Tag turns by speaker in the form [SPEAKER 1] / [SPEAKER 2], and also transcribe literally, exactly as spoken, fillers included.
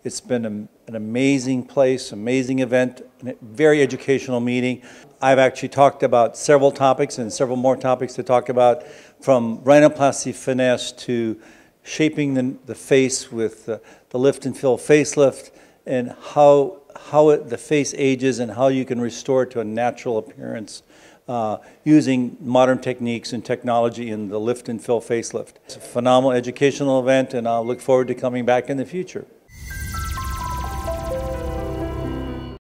[SPEAKER 1] It's been a, an amazing place, amazing event, a very educational meeting. I've actually talked about several topics and several more topics to talk about, from rhinoplasty finesse to shaping the, the face with the, the lift and fill facelift, and how, how it, the face ages and how you can restore it to a natural appearance uh, using modern techniques and technology in the lift and fill facelift. It's a phenomenal educational event, and I'll look forward to coming back in the future.